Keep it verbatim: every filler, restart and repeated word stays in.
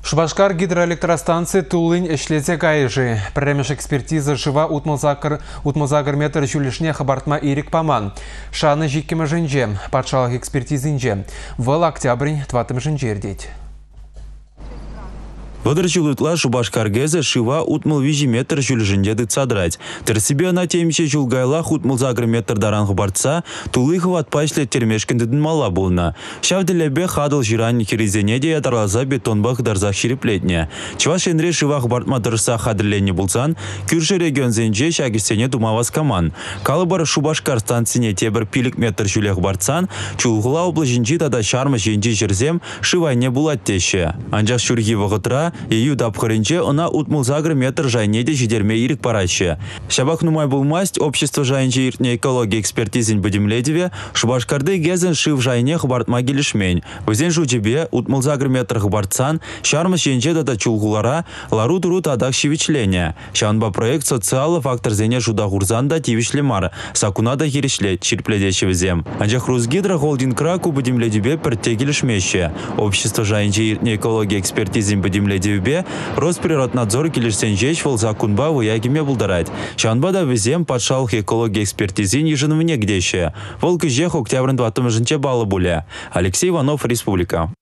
Шубашкар гидроэлектростанции Тулынь эшлете кайжи. Премеш экспертиза жива утмузагр метр жүлішне хабартма ирик паман. Шаны жиккемі жінже, патшалық экспертизинже. Выл октябрь тватым жінжердеть. Водорчулытла Шубашкаргезе шива утмыл вижи метр жүлжінде дыцадрать. Терсибе на темеше жүлгайла утмыл загр метр даранғы бартса, тулыхы ватпайшле термешкіндідін мала болна. Шавделебе хадыл жирань хиризенеде ятарлаза бетонбах дарзах шириплетне. Чваш енре шивах бартма дырса хадырленне булсан, күрші регион зенже шагистене думавас каман. Калыбар Шубашкар станцине тебір пилік метр жүлех бартсан, чулғыла облажинжи тада шармы женжи жерзем шивайне булат теше. Анжақ шүрги вғытра Ию дапхарынче она утмул загр метр жайнеде жидерме ирик параще. Шабах нумай булмасть общество жайнче иртне экология экспертизин будемледеве Шубашкарды гезен шив жайне хбартма гелишмень. Вызен жучебе утмул загр метр хбартсан шарма шенче дата чулгулара лару туру тадах шивичлене. Шанба проект социалы фактор зене жуда гурзанда тивишлемар сакунада хиришле чирпледещевзем. Анжах Русгидро холдинг краку будемледеве пертегелишмеще. Общество жайнче иртне экология экспертизин будемледеве Девбе Росприроднадзор келешсенжеч вол законба выягиме булдарать. Шанбада везем патшалық экология экспертизин ежен вне гдеще. Вол кыжех октябрь двадцать балы буле. Алексей Иванов, Республика.